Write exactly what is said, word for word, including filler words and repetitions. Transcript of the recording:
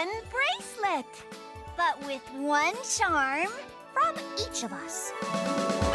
one bracelet, but with one charm from each of us.